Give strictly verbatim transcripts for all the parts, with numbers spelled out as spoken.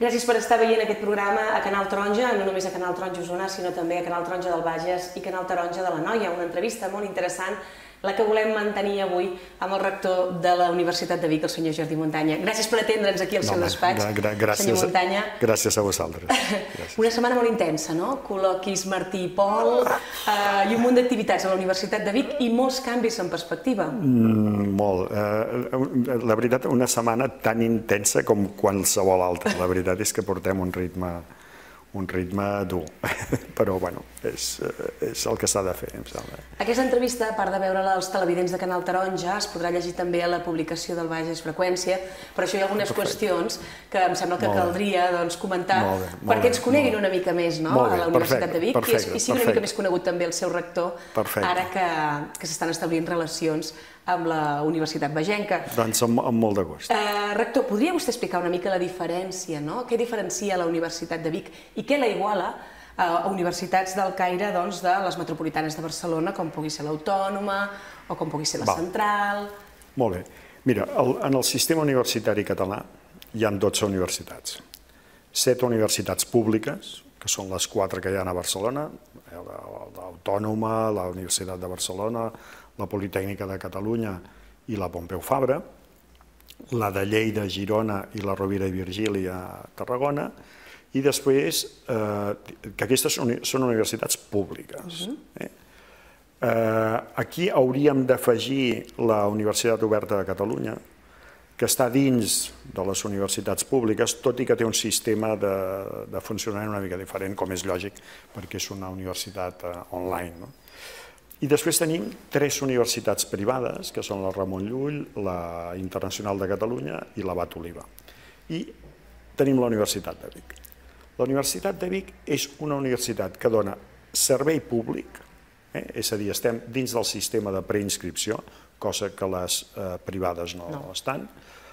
Gràcies per estar veient aquest programa a Canal Taronja, no només a Canal Taronja Osona, sinó també a Canal Taronja del Bages i Canal Taronja de l'Anoia. Una entrevista molt interessant, la que volem mantenir avui amb el rector de la Universitat de Vic, el senyor Jordi Muntanya. Gràcies per atendre'ns aquí al seu despatx, senyor Muntanya. Gràcies a vosaltres. Una setmana molt intensa, no? Col·loquis Martí i Pol i un munt d'activitats a la Universitat de Vic i molts canvis en perspectiva. Molt. La veritat, una setmana tan intensa com qualsevol altra. La veritat és que portem un ritme un ritme dur, però bueno, és el que s'ha de fer, em sembla. Aquesta entrevista, a part de veure-la als televidents de Canal Taronja, es podrà llegir també a la publicació del Bages Freqüència, però això hi ha algunes qüestions que em sembla que caldria comentar perquè ens coneguin una mica més a la Universitat de Vic i sigui una mica més conegut també el seu rector, ara que s'estan establint relacions amb la Universitat Bagenca. Doncs amb molt de gust. Rector, podria vostè explicar una mica la diferència, no? Què diferencia la Universitat de Vic i què la iguala a universitats del caire de les metropolitanes de Barcelona, com pugui ser l'Autònoma o com pugui ser la Central? Molt bé. Mira, en el sistema universitari català hi ha dotze universitats. Set universitats públiques, que són les quatre que hi ha a Barcelona, l'Autònoma, la Universitat de Barcelona, la Politècnica de Catalunya i la Pompeu Fabra, la de Lleida, Girona i la Rovira i Virgili a Tarragona, i després que aquestes són universitats públiques. Aquí hauríem d'afegir la Universitat Oberta de Catalunya, que està dins de les universitats públiques, tot i que té un sistema de funcionament una mica diferent, com és lògic, perquè és una universitat online. I després tenim tres universitats privades, que són la Ramon Llull, la Internacional de Catalunya i la Bat Oliva. I tenim la Universitat de Vic. La Universitat de Vic és una universitat que dona servei públic, és a dir, estem dins del sistema de preinscripció, cosa que les privades no estan,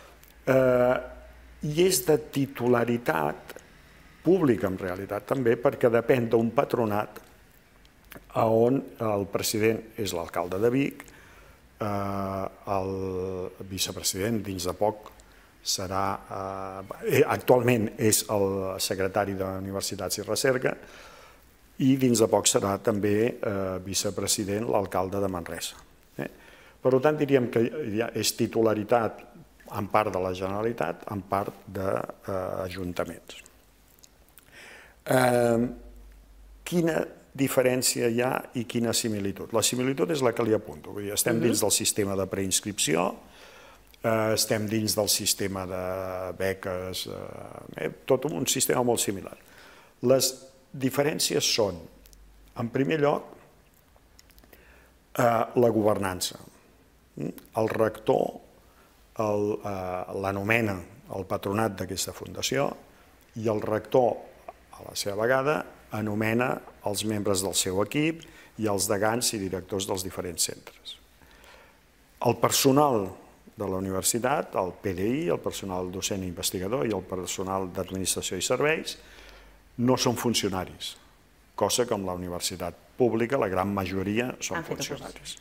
i és de titularitat pública, en realitat, també, perquè depèn d'un patronat on el president és l'alcalde de Vic, el vicepresident dins de poc serà, actualment és el secretari d'Universitats i Recerca, i dins de poc serà també vicepresident l'alcalde de Manresa. Per tant, diríem que és titularitat en part de la Generalitat, en part d'ajuntaments. Quina diferència hi ha i quina similitud? La similitud és la que li apunto. Estem dins del sistema de preinscripció, estem dins del sistema de beques, tot un sistema molt similar. Les diferències són, en primer lloc, la governança. El rector l'anomena el patronat d'aquesta fundació i el rector, a la seva vegada, anomena els membres del seu equip i els degans i directors dels diferents centres. El personal de la universitat, el P D I, el personal docent i investigador i el personal d'administració i serveis, no són funcionaris, cosa que en la universitat pública la gran majoria són funcionaris.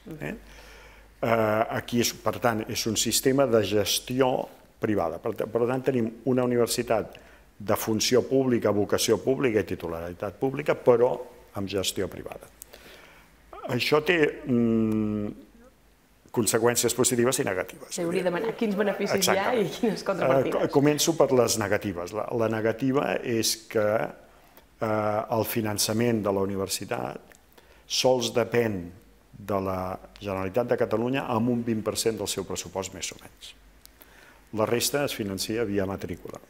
Aquí, per tant, és un sistema de gestió privada. Per tant, tenim una universitat de funció pública, vocació pública i titularitat pública, però amb gestió privada. Això té conseqüències positives i negatives. Hauria de demanar quins beneficis hi ha i quines contrapartides. Començo per les negatives. La negativa és que el finançament de la universitat sols depèn de la Generalitat de Catalunya amb un vint per cent del seu pressupost, més o menys. La resta es financia via matrícula.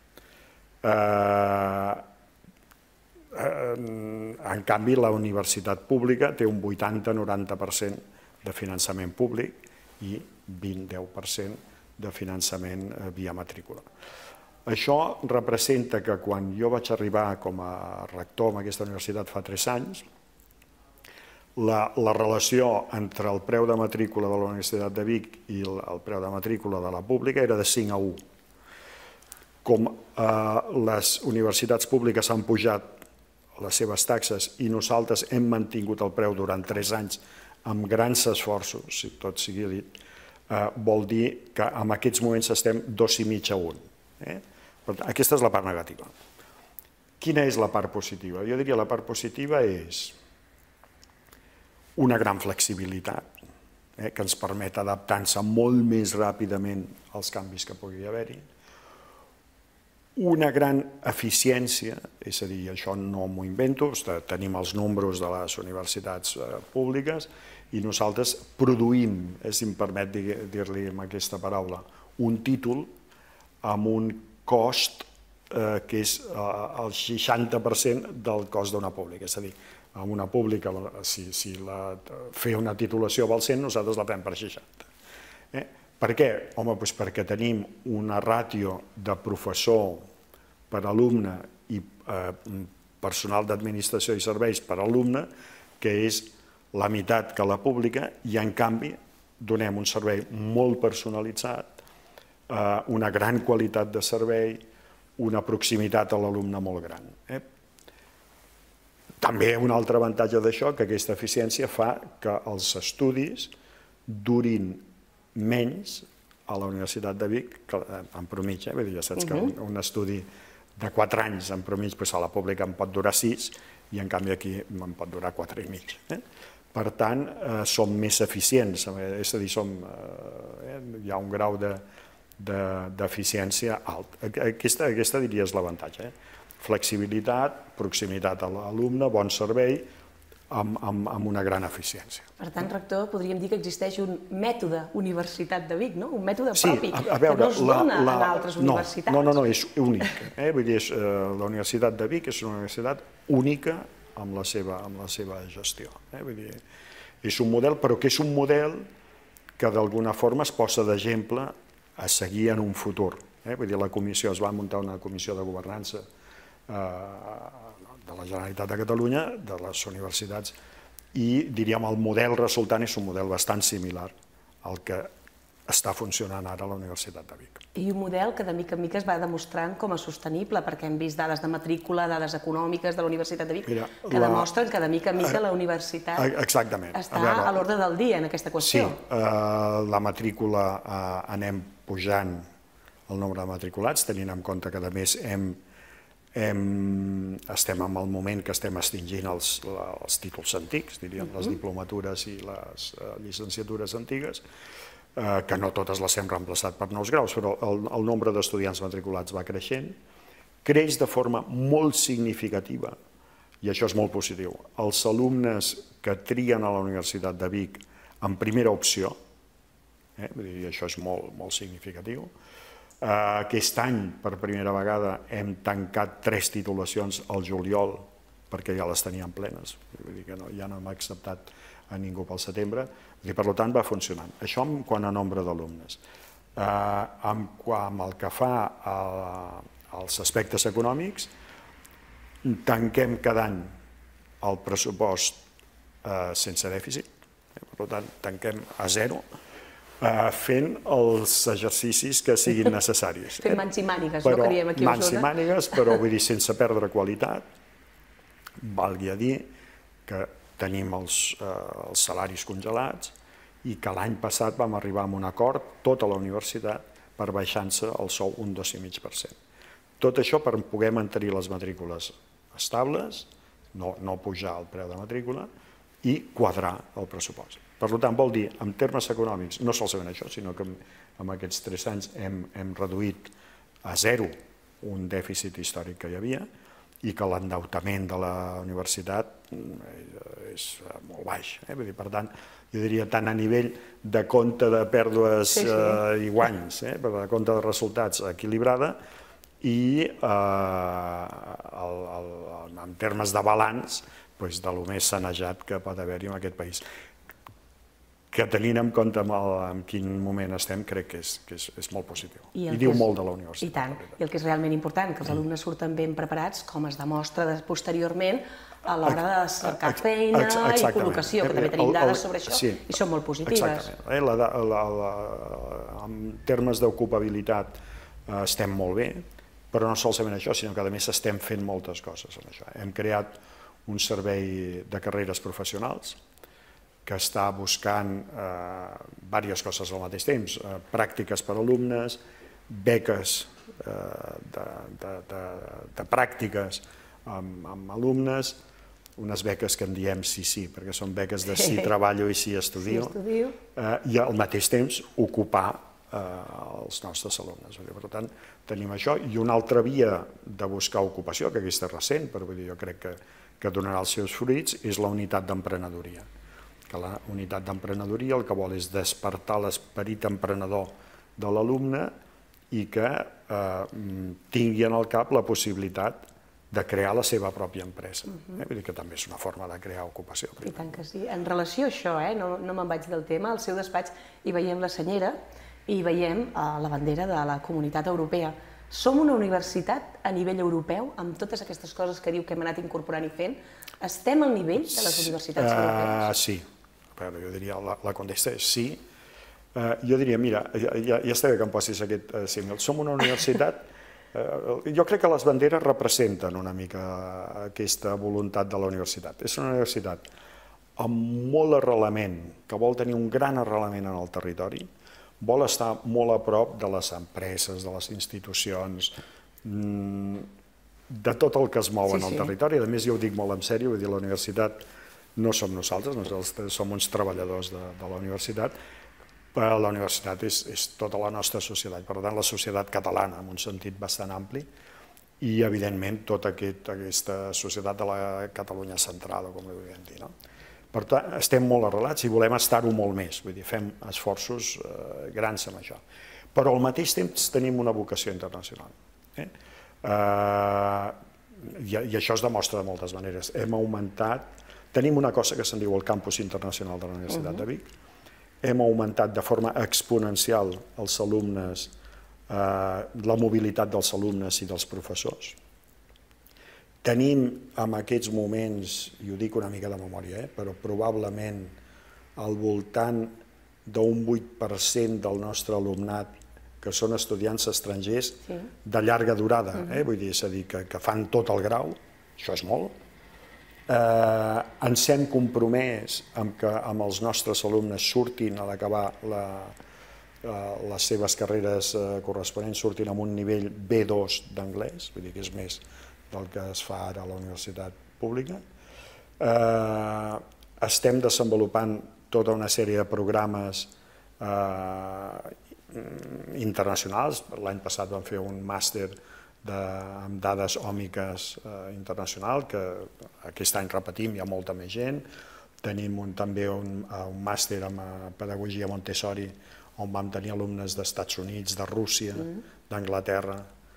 En canvi, la universitat pública té un vuitanta a noranta per cent de finançament públic i vint a deu per cent de finançament via matrícula. Això representa que quan jo vaig arribar com a rector en aquesta universitat fa tres anys, la relació entre el preu de matrícula de la Universitat de Vic i el preu de matrícula de la pública era de cinc a u. Com les universitats públiques han pujat les seves taxes i nosaltres hem mantingut el preu durant tres anys amb grans esforços, si tot sigui dit, vol dir que en aquests moments estem dos i mig a un. Aquesta és la part negativa. Quina és la part positiva? Jo diria que la part positiva és una gran flexibilitat, eh, que ens permet adaptar-se molt més ràpidament als canvis que pugui haver-hi, una gran eficiència, és a dir, això no m'ho invento, tenim els números de les universitats públiques i nosaltres produïm, eh, si em permet dir-li amb aquesta paraula, un títol amb un cost eh, que és eh, el seixanta per cent del cost d'una pública, és a dir, amb una pública, si, si la, fer una titulació val cent, nosaltres la fem per seixanta. Eh? Per què? Home, doncs perquè tenim una ràtio de professor per alumne i eh, personal d'administració i serveis per alumne que és la meitat que la pública i, en canvi, donem un servei molt personalitzat, eh, una gran qualitat de servei, una proximitat a l'alumne molt gran. Eh? També un altre avantatge d'això, que aquesta eficiència fa que els estudis durin menys a la Universitat de Vic, en promig, eh? Ja saps que un estudi de quatre anys en promig, a la pública en pot durar sis i en canvi aquí en pot durar quatre i mig. Per tant, som més eficients, és a dir, hi ha un grau d'eficiència alt. Aquesta diria és l'avantatge. Flexibilitat, proximitat a l'alumne, bon servei, amb una gran eficiència. Per tant, rector, podríem dir que existeix un mètode Universitat de Vic, un mètode propi, que no es dona en altres universitats. No, no, no, és únic. La Universitat de Vic és una universitat única amb la seva gestió. És un model, però que és un model que d'alguna forma es posa d'exemple a seguir en un futur. La comissió, es va muntar una comissió de governança de la Generalitat de Catalunya, de les universitats, i diríem el model resultant és un model bastant similar al que està funcionant ara a la Universitat de Vic. I un model que de mica en mica es va demostrant com a sostenible, perquè hem vist dades de matrícula, dades econòmiques de la Universitat de Vic, que demostren que de mica en mica la universitat està a l'ordre del dia en aquesta qüestió. Sí, la matrícula anem pujant el nombre de matriculats, tenint en compte que a més hem estem en el moment que estem extingint els títols antics, diríem, les diplomatures i les llicenciatures antigues, que no totes les hem reemplaçat per nous graus, però el nombre d'estudiants matriculats va creixent, creix de forma molt significativa, i això és molt positiu. Els alumnes que trien a la Universitat de Vic en primera opció, i això és molt significatiu. Aquest any, per primera vegada, hem tancat tres titulacions al juliol, perquè ja les teníem plenes, vull dir que ja no hem acceptat a ningú pel setembre, i per tant va funcionant. Això en quant a nombre d'alumnes. Amb el que fa als aspectes econòmics, tanquem cada any el pressupost sense dèficit, per tant, tanquem a zero, fent els exercicis que siguin necessaris. Fent mans i mànigues, no? Que diem aquí a Osona. Mans i mànigues, però vull dir, sense perdre qualitat, valgui a dir que tenim els salaris congelats i que l'any passat vam arribar a un acord, tota la universitat, per baixar-se el sou un dos coma cinc per cent. Tot això per poder mantenir les matrícules estables, no pujar el preu de matrícula, i quadrar el pressupost. Per tant, vol dir, en termes econòmics, no solament això, sinó que en aquests tres anys hem reduït a zero un dèficit històric que hi havia i que l'endeutament de la universitat és molt baix. Per tant, jo diria tant a nivell de compte de pèrdues i guanys, de compte de resultats equilibrada, i en termes de balanç, del més sanejat que pot haver-hi en aquest país. Que tenint en compte en quin moment estem, crec que és molt positiu. I diu molt de la universitat. I tant. I el que és realment important, que els alumnes surten ben preparats, com es demostra posteriorment a l'hora de cercar feina i col·locació, que també tenim dades sobre això i són molt positives. En termes d'ocupabilitat estem molt bé, però no solament això, sinó que a més estem fent moltes coses en això. Hem creat un servei de carreres professionals que està buscant diverses coses al mateix temps, pràctiques per a alumnes, beques de pràctiques amb alumnes, unes beques que en diem sí, sí, perquè són beques de sí treballo i sí estudio, i al mateix temps ocupar els nostres alumnes. Per tant, tenim això. I una altra via de buscar ocupació, que aquesta és recent, però jo crec que donarà els seus fruits, és la unitat d'emprenedoria. Que la unitat d'emprenedoria el que vol és despertar l'esperit emprenedor de l'alumne i que tingui en el cap la possibilitat de crear la seva pròpia empresa. Vull dir que també és una forma de crear ocupació. I tant que sí. En relació a això, no me'n vaig del tema, al seu despatx hi veiem la senyera i hi veiem la bandera de la Comunitat Europea. Som una universitat a nivell europeu, amb totes aquestes coses que diu que hem anat incorporant i fent? Estem al nivell de les universitats europees? Sí. Jo diria, la contesta és sí. Jo diria, mira, ja està bé que em posis aquest símil. Som una universitat... Jo crec que les banderes representen una mica aquesta voluntat de la universitat. És una universitat amb molt arrelament, que vol tenir un gran arrelament en el territori, vol estar molt a prop de les empreses, de les institucions, de tot el que es mou en el territori. A més, jo ho dic molt en sèrio, vull dir, la universitat no som nosaltres, nosaltres som uns treballadors de la universitat, però la universitat és tota la nostra societat, per tant la societat catalana en un sentit bastant ampli i evidentment tota aquesta societat de la Catalunya central, com ho podríem dir. Per tant, estem molt arrelats i volem estar-ho molt més, vull dir, fem esforços grans amb això. Però al mateix temps tenim una vocació internacional. I això es demostra de moltes maneres. Hem augmentat, tenim una cosa que se'n diu el campus internacional de la Universitat de Vic, hem augmentat de forma exponencial els alumnes, la mobilitat dels alumnes i dels professors. Tenim en aquests moments, i ho dic una mica de memòria, però probablement al voltant d'un vuit per cent del nostre alumnat que són estudiants estrangers de llarga durada, vull dir, és a dir, que fan tot el grau, això és molt. Ens hem compromès que amb els nostres alumnes surtin a l'acabar les seves carreres corresponents, surtin amb un nivell B dos d'anglès, vull dir que és més del que es fa ara a la universitat pública. Estem desenvolupant tota una sèrie de programes internacionals. L'any passat vam fer un màster amb dades òmiques internacional, que aquest any repetim, hi ha molta més gent. Tenim també un màster en pedagogia Montessori, on vam tenir alumnes d'Estats Units, de Rússia, d'Anglaterra.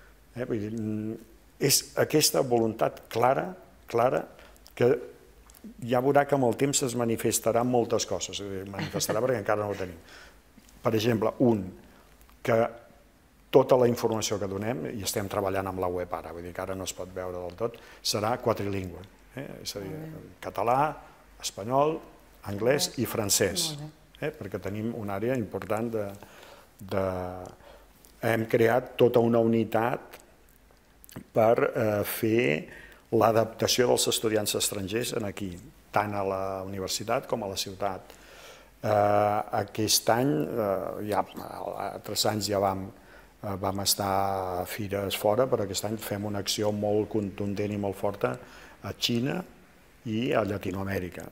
És aquesta voluntat clara, clara, que ja veurà que amb el temps es manifestarà moltes coses. Es manifestarà perquè encara no ho tenim. Per exemple, un, que tota la informació que donem, i estem treballant amb la web ara, vull dir que ara no es pot veure del tot, serà quadrilingüe, és a dir, català, espanyol, anglès i francès, perquè tenim una àrea important de... Hem creat tota una unitat per fer l'adaptació dels estudiants estrangers aquí, tant a la universitat com a la ciutat. Aquest any, ja altres anys ja vam vam estar a fires fora, però aquest any fem una acció molt contundent i molt forta a Xina i a Llatinoamèrica.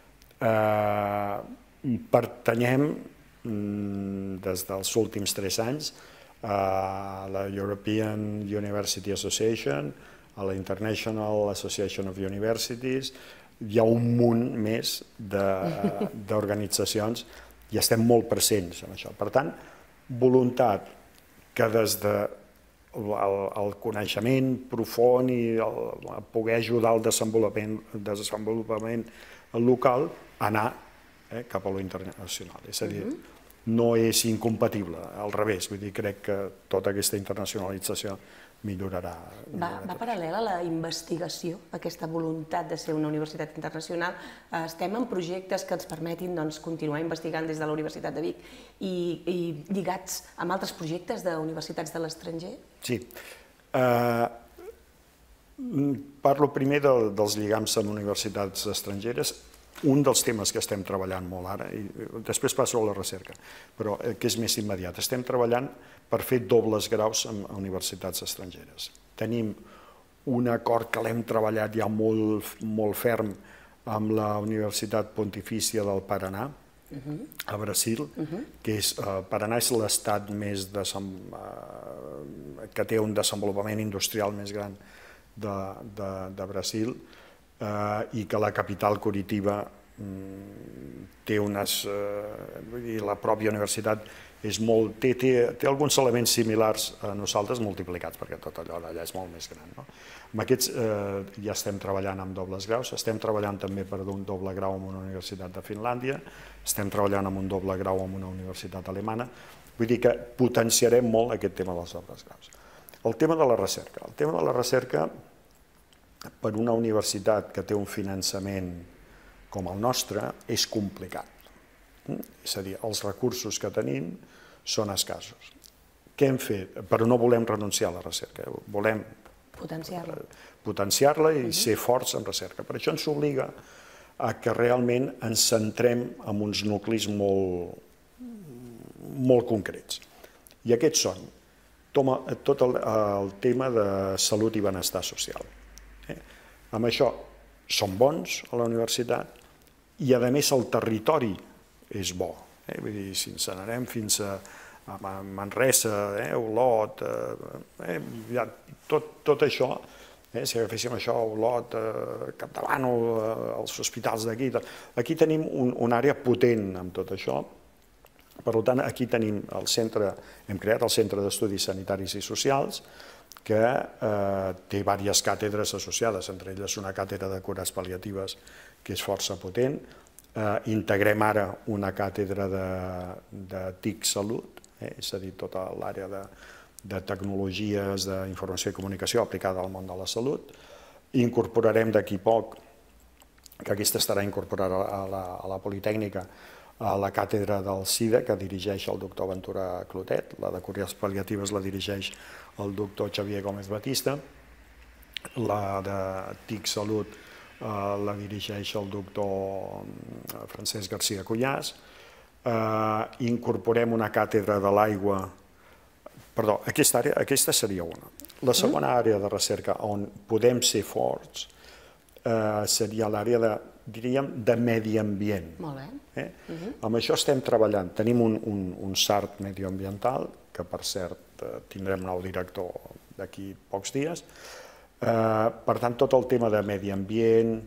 Pertanyem, des dels últims tres anys, a la European University Association, a la International Association of Universities, hi ha un munt més d'organitzacions i estem molt presents en això. Per tant, voluntat que des del coneixement profund i poder ajudar al desenvolupament local, anar cap a lo internacional. És a dir, no és incompatible, al revés, vull dir, crec que tota aquesta internacionalització millorarà. Va paral·lel a la investigació, aquesta voluntat de ser una universitat internacional. Estem en projectes que ens permetin continuar investigant des de la Universitat de Vic i lligats amb altres projectes d'universitats de l'estranger? Sí. Parlo primer dels lligams amb universitats estrangeres. un dels temes que estem treballant molt ara, i després passo a la recerca, però que és més immediat, estem treballant per fer dobles graus en universitats estrangeres. Tenim un acord que l'hem treballat ja molt ferm amb la Universitat Pontifícia del Paranà, a Brasil, que és, Paranà és l'estat més que té un desenvolupament industrial més gran de Brasil, i que la capital Curitiba té unes... la pròpia universitat té alguns elements similars a nosaltres multiplicats, perquè tot allò d'allà és molt més gran. Amb aquests ja estem treballant amb dobles graus, estem treballant també per un doble grau en una universitat de Finlàndia, estem treballant amb un doble grau en una universitat alemana, vull dir que potenciarem molt aquest tema dels dobles graus. El tema de la recerca. El tema de la recerca, per una universitat que té un finançament com el nostre, és complicat. És a dir, els recursos que tenim són escassos. Què hem fet? Però no volem renunciar a la recerca, volem potenciar-la i ser forts en recerca. Per això ens obliga a que realment ens centrem en uns nuclis molt concrets. I aquests són tot el tema de salut i benestar social. Amb això som bons a la universitat i, a més, el territori és bo. Vull dir, si ens n'anem fins a Manresa, Olot, tot això, si agaféssim això, Olot, Campdevànol, els hospitals d'aquí, aquí tenim una àrea potent amb tot això. Per tant, aquí tenim el centre, hem creat el Centre d'Estudis Sanitaris i Socials, que té diverses càtedres associades, entre elles una càtedra de cures pal·liatives que és força potent. Integrem ara una càtedra de T I C Salut, és a dir, tota l'àrea de tecnologies d'informació i comunicació aplicada al món de la salut. Incorporarem d'aquí poc, que aquesta estarà incorporada a la Politècnica, a la càtedra del SIDA, que dirigeix el doctor Ventura Clotet, la de cures pal·liatives la dirigeix el doctor Xavier Gómez Batista, la de T I C Salut la dirigeix el doctor Francesc García Cuyàs. Incorporem una càtedra de l'aigua, perdó, aquesta seria una. La segona àrea de recerca on podem ser forts seria l'àrea de, diríem, de medi ambient. Molt bé. Amb això estem treballant. Tenim un SART medioambiental, que per cert tindrem nou director d'aquí pocs dies. Per tant, tot el tema de medi ambient,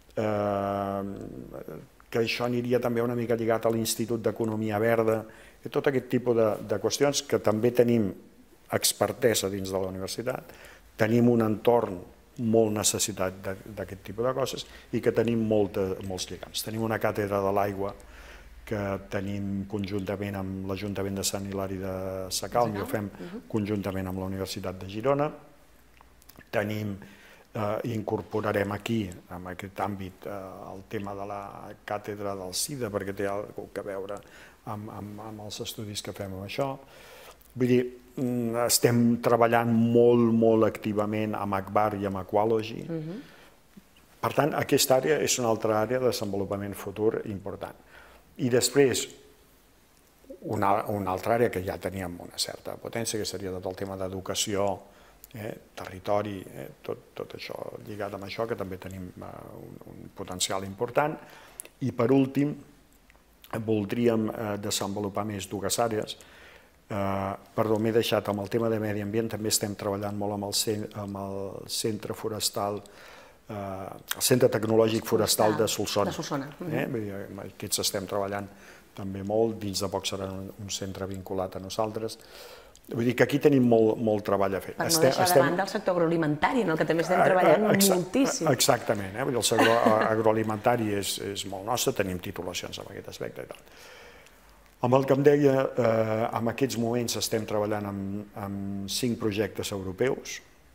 que això aniria també una mica lligat a l'Institut d'Economia Verda, i tot aquest tipus de qüestions que també tenim expertesa dins de la universitat, tenim un entorn molt necessitat d'aquest tipus de coses i que tenim molts lligams. Tenim una càtedra de l'aigua que tenim conjuntament amb l'Ajuntament de Sant Hilari de Sacalm i ho fem conjuntament amb la Universitat de Girona. Tenim, incorporarem aquí, en aquest àmbit, el tema de la càtedra del SIDA, perquè té alguna cosa a veure amb els estudis que fem amb això. Vull dir, estem treballant molt, molt activament amb Akbar i amb Aqualogy. Per tant, aquesta àrea és una altra àrea de desenvolupament futur important. I després, una altra àrea que ja teníem una certa potència, que seria tot el tema d'educació, territori, tot això lligat amb això, que també tenim un potencial important. I per últim, voldríem desenvolupar més dues àrees. Perdó, m'he deixat amb el tema de medi ambient, també estem treballant molt amb el Centre Forestal, el Centre Tecnològic Forestal de Solsona. Aquests estem treballant també molt, dins de poc serà un centre vinculat a nosaltres. Vull dir que aquí tenim molt treball a fer. Per no deixar de banda el sector agroalimentari, en el que també estem treballant moltíssim. Exactament, el sector agroalimentari és molt nostre, tenim titulacions en aquest aspecte i tal. Amb el que em deia, en aquests moments estem treballant amb cinc projectes europeus.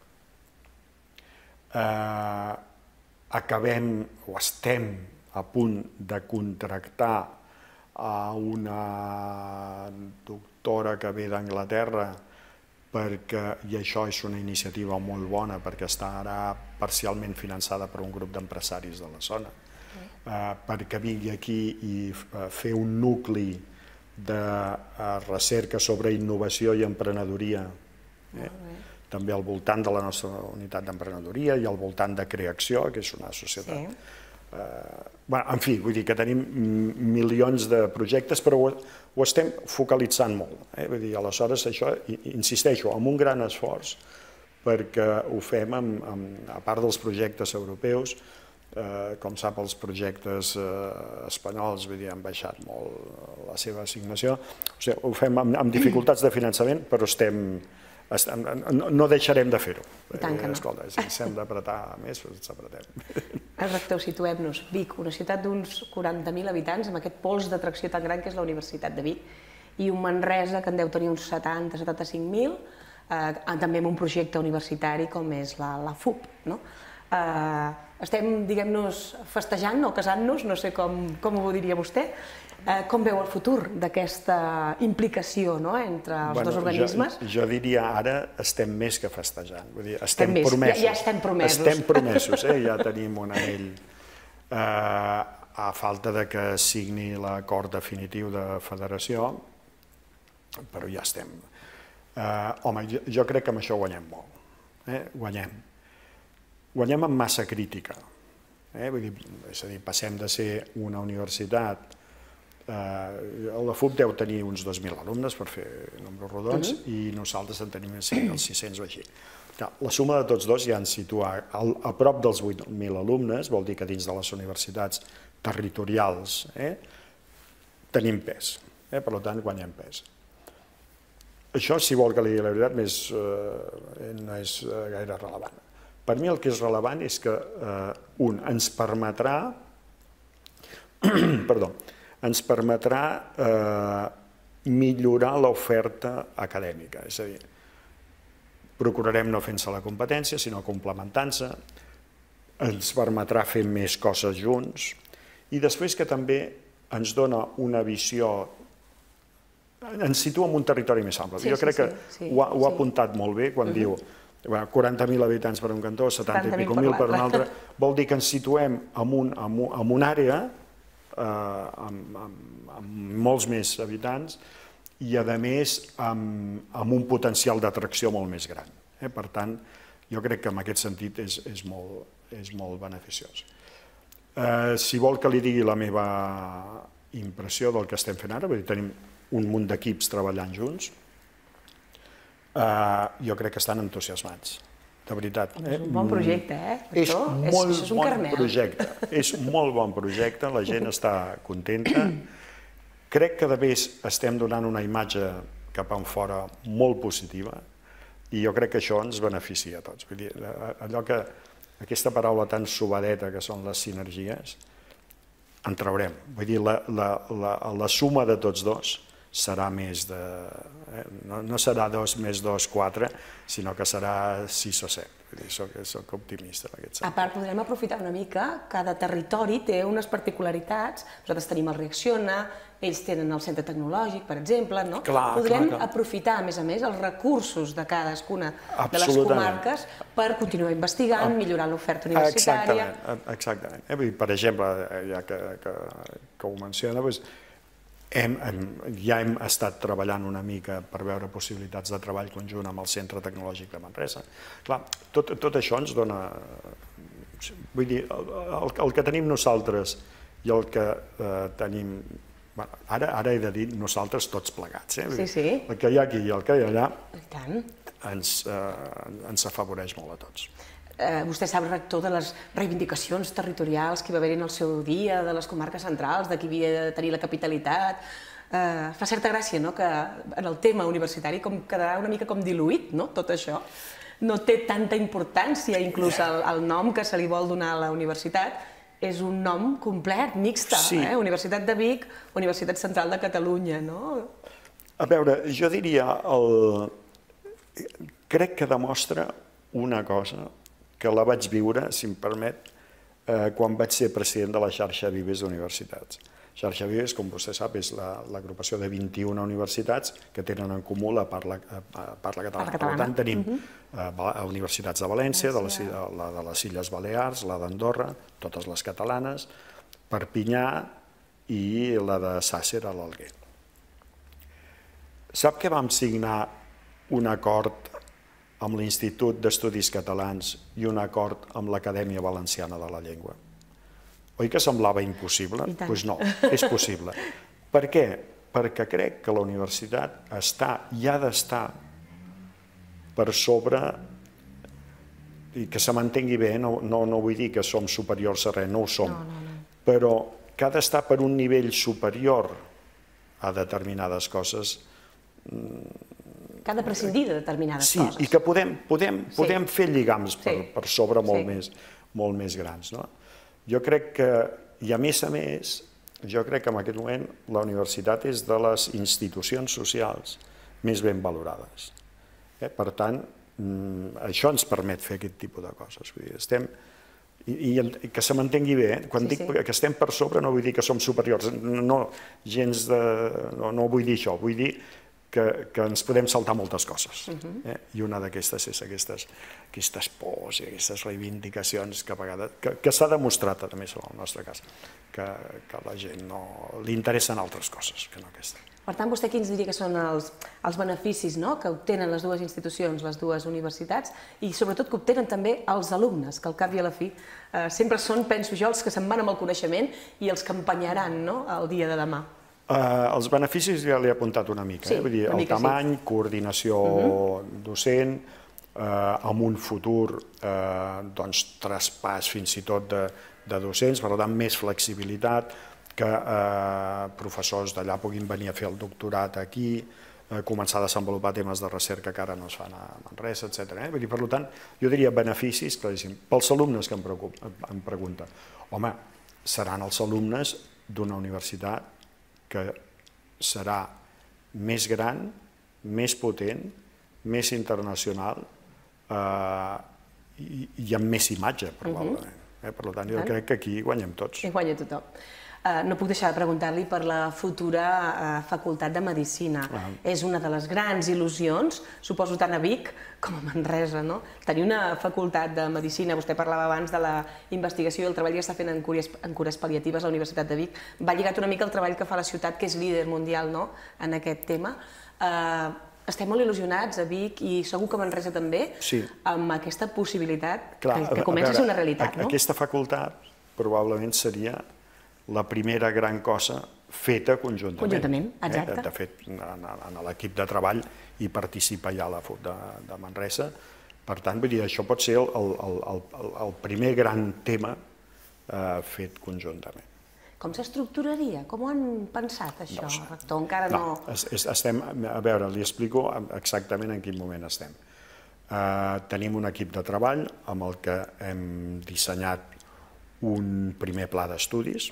Acabem, o estem a punt de contractar a una doctora que ve d'Anglaterra, i això és una iniciativa molt bona perquè està ara parcialment finançada per un grup d'empresaris de la zona, perquè vingui aquí i fer un nucli de recerca sobre innovació i emprenedoria, també al voltant de la nostra unitat d'emprenedoria i al voltant de Creacció, que és una societat. En fi, vull dir que tenim milions de projectes, però ho estem focalitzant molt. Aleshores, això, insisteixo, amb un gran esforç, perquè ho fem, a part dels projectes europeus, com sap, els projectes espanyols han baixat molt la seva assignació. Ho fem amb dificultats de finançament, però estem... no deixarem de fer-ho. Escolta, si hem d'apretar més, doncs apretem. Rector, situem-nos. Vic, una ciutat d'uns quaranta mil habitants, amb aquest pols d'atracció tan gran que és la Universitat de Vic, i un Manresa que en deu tenir uns setanta a setanta-cinc mil, també amb un projecte universitari com és la F U P. Estem, diguem-nos, festejant o casant-nos, no sé com ho diria vostè. Com veu el futur d'aquesta implicació entre els dos organismes? Jo diria ara estem més que festejant. Estem promesos. Ja estem promesos. Estem promesos, ja tenim un anell. A falta que signi l'acord definitiu de federació, però ja estem. Home, jo crec que amb això guanyem molt. Guanyem. Guanyem amb massa crítica. És a dir, passem de ser una universitat. La F U P deu tenir uns dos mil alumnes, per fer nombres rodons, i nosaltres en tenim els sis-cents o així. La suma de tots dos ja ens situa a prop dels vuit mil alumnes, vol dir que dins de les universitats territorials tenim pes, per tant guanyem pes. Això, si vol que li digui la veritat, no és gaire rellevant. Per mi el que és rellevant és que, un, ens permetrà, perdó, ens permetrà millorar l'oferta acadèmica, és a dir, procurarem no fent-se la competència, sinó complementant-se, ens permetrà fer més coses junts, i després que també ens dona una visió, ens situa en un territori més ample. Jo crec que ho ha apuntat molt bé quan diu quaranta mil habitants per un cantó, setanta i pico mil per un altre, vol dir que ens situem en una àrea amb molts més habitants i, a més, amb un potencial d'atracció molt més gran. Per tant, jo crec que en aquest sentit és molt beneficiós. Si vol que li digui la meva impressió del que estem fent ara, tenim un munt d'equips treballant junts, jo crec que estan entusiasmats. De veritat. És un bon projecte, eh? És molt bon projecte, és molt bon projecte, la gent està contenta. Crec que, a més, estem donant una imatge cap enfora molt positiva i jo crec que això ens beneficia a tots. Vull dir, allò que, aquesta paraula tan suadeta que són les sinergies, en traurem. Vull dir, la suma de tots dos serà més de... no serà dos més dos, quatre, sinó que serà sis o set. Soc optimista en aquest sentit. A part, podrem aprofitar una mica, cada territori té unes particularitats, nosaltres tenim el Reacciona, ells tenen el centre tecnològic, per exemple, no? Podrem aprofitar, a més a més, els recursos de cadascuna de les comarques per continuar investigant, millorar l'oferta universitària. Exactament. Per exemple, ja que ho menciona, ja hem estat treballant una mica per veure possibilitats de treball conjunt amb el Centre Tecnològic de Manresa. Clar, tot això ens dona... Vull dir, el que tenim nosaltres i el que tenim... Ara he de dir nosaltres tots plegats. El que hi ha aquí i el que hi ha allà ens afavoreix molt a tots. Vostè sap, rector, de les reivindicacions territorials que hi va haver en el seu dia, de les comarques centrals, de qui havia de tenir la capitalitat. Fa certa gràcia que en el tema universitari quedarà una mica com diluït, tot això. No té tanta importància, inclús el nom que se li vol donar a la universitat és un nom complet, mixta. Universitat de Vic, Universitat Central de Catalunya. A veure, jo diria... Crec que demostra una cosa que la vaig viure, si em permet, quan vaig ser president de la xarxa Vives d'universitats. Xarxa Vives, com vostè sap, és l'agrupació de vint-i-una universitats que tenen en comú la parla catalana. Per tant, tenim universitats de València, de les Illes Balears, la d'Andorra, totes les catalanes, Perpinyà i la de Sàcer a l'Alguer. Sap que vam signar un acord amb l'Institut d'Estudis Catalans i un acord amb l'Acadèmia Valenciana de la Llengua? Oi que semblava impossible? Doncs no, és possible. Per què? Perquè crec que la universitat està i ha d'estar per sobre, i que se m'entengui bé, no, no, no vull dir que som superiors a res, no ho som, no, no, no. Però que ha d'estar per un nivell superior a determinades coses. Que ha de prescindir de determinades sí, coses. Sí, i que podem, podem, podem sí. fer lligams per, sí. per sobre molt, sí. més, molt més grans. No? Jo crec que, i a més a més, jo crec que en aquest moment la universitat és de les institucions socials més ben valorades. Eh? Per tant, això ens permet fer aquest tipus de coses. Vull dir, estem, i, i que se m'entengui bé, eh? Quan sí, dic sí. que estem per sobre no vull dir que som superiors, no, gens de, no, no vull dir això, vull dir que, que ens podem saltar moltes coses. Uh-huh. eh? I una d'aquestes és aquestes, aquestes pors i aquestes reivindicacions que a vegades, que, que s'ha demostrat, a més, en el nostre cas, que, que a la gent no li interessen altres coses que no aquesta. Per tant, vostè quins diria que són els, els beneficis, no?, que obtenen les dues institucions, les dues universitats, i sobretot que obtenen també els alumnes, que al cap i a la fi eh, sempre són, penso jo, els que se'n van amb el coneixement i els que empenyaran, no?, el dia de demà. Uh, els beneficis ja l'he apuntat una mica, sí, eh? Vull dir, el tamany, sí. coordinació uh-huh. docent, eh, amb un futur eh, doncs, traspàs fins i tot de, de docents, per tant, més flexibilitat, que eh, professors d'allà puguin venir a fer el doctorat aquí, eh, començar a desenvolupar temes de recerca que ara no es fan a Manresa, etcètera. Eh? Per tant, jo diria beneficis, claríssim. Pels alumnes que em, preocupa, em pregunta, home, seran els alumnes d'una universitat que serà més gran, més potent, més internacional eh, i, i amb més imatge, probablement. Uh-huh. eh? Per tant, jo crec que aquí guanyem tots. I guanya tothom. Uh, no puc deixar de preguntar-li per la futura uh, Facultat de Medicina. Ah. És una de les grans il·lusions, suposo tant a Vic com a Manresa, no? Tenir una facultat de Medicina, vostè parlava abans de la investigació i el treball que està fent en cures, en cures pal·liatives a la Universitat de Vic, va lligat una mica al treball que fa la ciutat, que és líder mundial, no?, en aquest tema. Uh, estem molt il·lusionats a Vic i segur que a Manresa també, sí. amb aquesta possibilitat Clar, que, que comença a, a veure, a ser una realitat, no? Aquesta facultat probablement seria la primera gran cosa feta conjuntament. Conjuntament, exacte. Eh? De fet, en, en l'equip de treball hi participa ja la F U de, de Manresa. Per tant, vull dir, això pot ser el, el, el, el primer gran tema eh, fet conjuntament. Com s'estructuraria? Com ho han pensat, això, no, rector? Encara no... no es, es, estem, a veure, li explico exactament en quin moment estem. Eh, tenim un equip de treball amb el que hem dissenyat un primer pla d'estudis.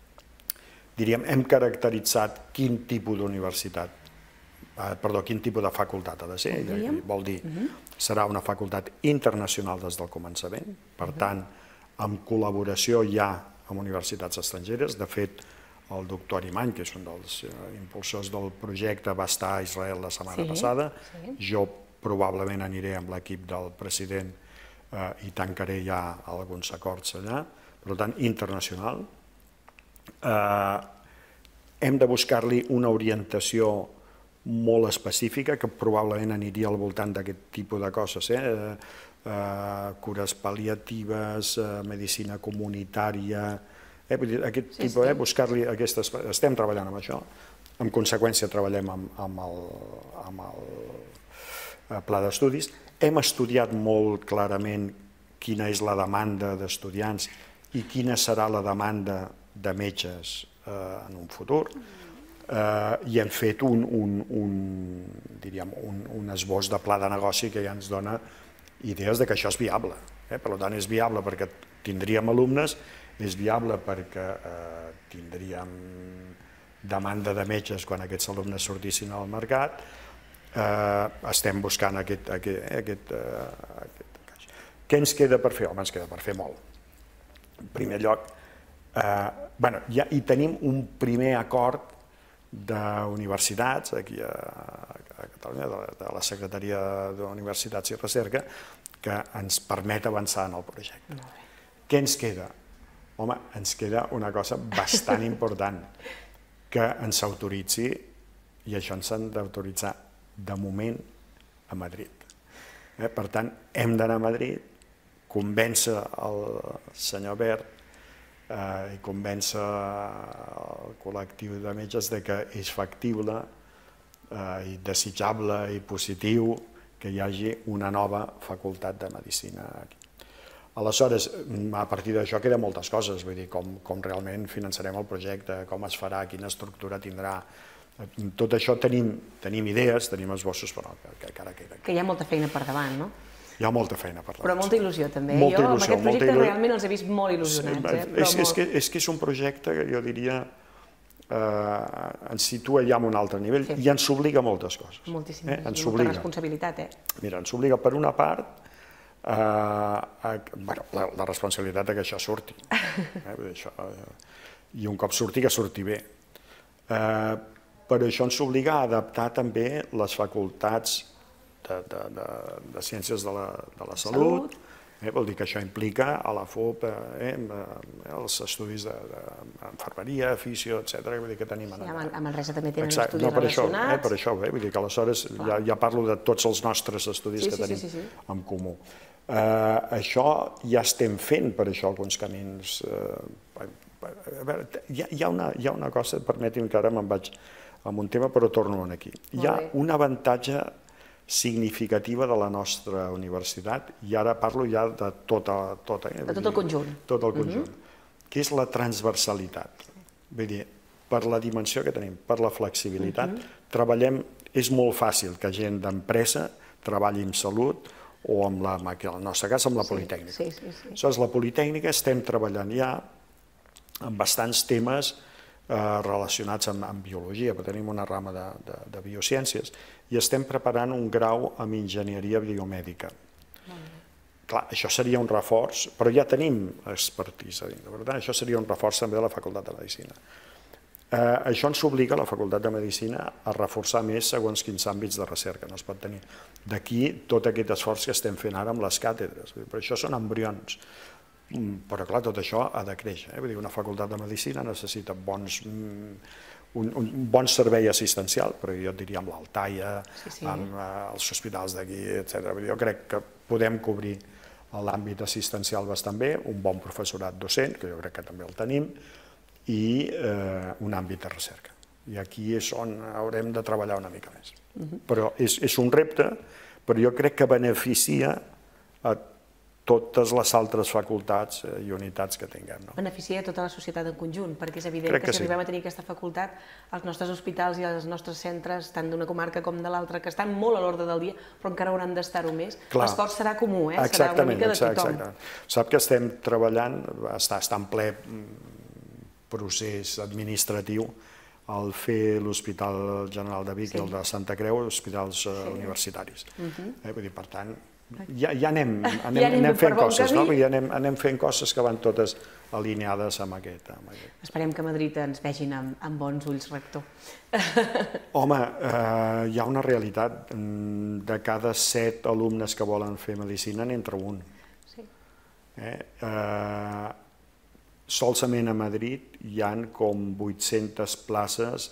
Diríem, hem caracteritzat quin tipus d'universitat, eh, perdó, quin tipus de facultat ha de ser, i vol dir, uh-huh. serà una facultat internacional des del començament, per uh-huh. tant, amb col·laboració ja amb universitats estrangeres. De fet, el doctor Arimany, que és un dels eh, impulsors del projecte, va estar a Israel la setmana sí, passada. Sí. Jo probablement aniré amb l'equip del president eh, i tancaré ja alguns acords allà, per tant, internacional. Eh, hem de buscar-li una orientació molt específica que probablement aniria al voltant d'aquest tipus de coses, eh? Eh, cures pal·liatives, eh, medicina comunitària, eh? Vull dir, aquest sí, tipus, sí. eh? buscar-li aquestes... Estem treballant amb això, en conseqüència treballem amb, amb, el, amb el pla d'estudis. Hem estudiat molt clarament quina és la demanda d'estudiants i quina serà la demanda de metges eh, en un futur, eh, i hem fet un, un, un, diríem, un, un esbós de pla de negoci que ja ens dona idees de que això és viable. Eh? Per tant, és viable perquè tindríem alumnes, és viable perquè eh, tindríem demanda de metges quan aquests alumnes sortissin al mercat. Eh, estem buscant aquest... aquest, aquest, eh, aquest... Què ens queda per fer? Home, ens queda per fer molt. En primer lloc, eh, bueno, ja hi tenim un primer acord d'universitats aquí a, a Catalunya, de, de la Secretaria d'Universitats i Recerca, que ens permet avançar en el projecte. Què ens queda? home, ens queda una cosa bastant important, que ens autoritzi, i això ens han d'autoritzar de moment a Madrid. Per tant, hem d'anar a Madrid, convèncer el senyor Wert i convèncer el col·lectiu de metges que és factible i desitjable i positiu que hi hagi una nova facultat de medicina aquí. Aleshores, a partir d'això queden moltes coses, vull dir, com realment finançarem el projecte, com es farà, quina estructura tindrà. Tot això tenim idees, tenim esbossos, però que encara queda. Que hi ha molta feina per davant, no? Hi ha molta feina per davant. Però molta il·lusió, també. Jo amb aquest projecte realment els he vist molt il·lusionats. És que és un projecte que jo diria ens situa ja en un altre nivell i ens obliga a moltes coses. Moltíssimes, molta responsabilitat, eh? Mira, ens obliga per una part la responsabilitat que això surti. I un cop surti, que surti bé. Però això ens obliga a adaptar també les facultats de ciències de la salut. Vol dir que això implica a la F O P els estudis d'infermeria, fisio, etcètera. A Manresa també tenen estudis relacionats. Per això, vull dir que aleshores ja parlo de tots els nostres estudis que tenim en comú. Això ja estem fent, per això, alguns camins. Hi ha una cosa, permeti'm que ara me'n vaig amb un tema, però torno aquí. Hi ha un avantatge significativa de la nostra universitat, i ara parlo ja de tot el conjunt, tot el conjunt, que és la transversalitat. Vull dir, per la dimensió que tenim, per la flexibilitat, treballem, és molt fàcil que gent d'empresa treballi en salut o, en el nostre cas, amb la Politècnica. Aleshores, la Politècnica estem treballant ja en bastants temes relacionats amb biologia, però tenim una rama de biociències, i estem preparant un grau en enginyeria biomèdica. Clar, això seria un reforç, però ja tenim expertise. Per tant, això seria un reforç també de la Facultat de Medicina. Això ens obliga a la Facultat de Medicina a reforçar més segons quins àmbits de recerca no es pot tenir. D'aquí tot aquest esforç que estem fent ara amb les càtedres. Per això són embrions. Però, clar, tot això ha de créixer. Una facultat de medicina necessita un bon servei assistencial, però jo et diria amb l'Altaia, amb els hospitals d'aquí, etcètera. Jo crec que podem cobrir l'àmbit assistencial bastant bé, un bon professorat docent, que jo crec que també el tenim, i un àmbit de recerca. I aquí és on haurem de treballar una mica més. Però és un repte, però jo crec que beneficia a totes les altres facultats i unitats que tinguem. Beneficia tota la societat en conjunt, perquè és evident que si arribem a tenir aquesta facultat, els nostres hospitals i els nostres centres, tant d'una comarca com de l'altra, que estan molt a l'ordre del dia, però encara hauran d'estar-ho més, l'esforç serà comú, serà una mica de tothom. Sap que estem treballant, està en ple procés administratiu, al fer l'Hospital General de Vic i el de Santa Creu, hospitals universitaris. Per tant, ja anem fent coses, anem fent coses que van totes alineades amb aquest. Esperem que a Madrid ens vegin amb bons ulls, rector. Home, hi ha una realitat. De cada set alumnes que volen fer medicina n'entra un. Solament a Madrid hi ha com vuit-centes places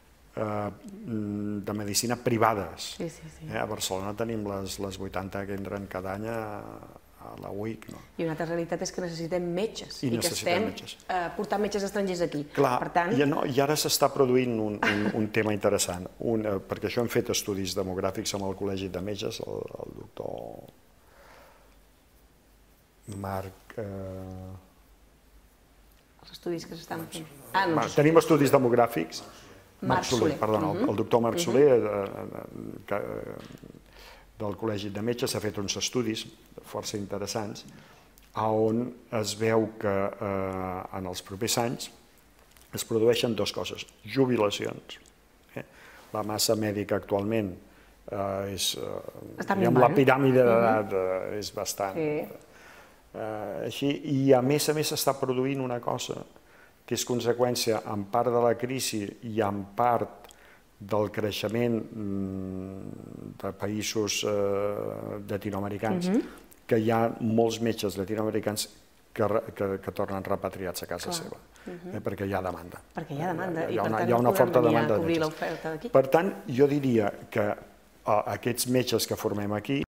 de medicina privades. A Barcelona tenim les vuitanta que entren cada any a la U I C. I una altra realitat és que necessitem metges i que estem portant metges estrangers aquí. I ara s'està produint un tema interessant, perquè això hem fet estudis demogràfics amb el Col·legi de Metges, el doctor Marc... Els estudis que s'estan fent. Tenim estudis demogràfics. Marc Soler, perdó, el doctor Marc Soler del Col·legi de Metges ha fet uns estudis força interessants on es veu que en els propers anys es produeixen dues coses, jubilacions. La massa mèdica actualment és... La piràmide d'edat és bastant així, i a més a més s'està produint una cosa que és conseqüència en part de la crisi i en part del creixement de països llatinoamericans, que hi ha molts metges llatinoamericans que tornen repatriats a casa seva, perquè hi ha demanda. Perquè hi ha demanda, i Hi per tant no podem venir a cobrir l'oferta d'aquí. Per tant, jo diria que aquests metges que formem aquí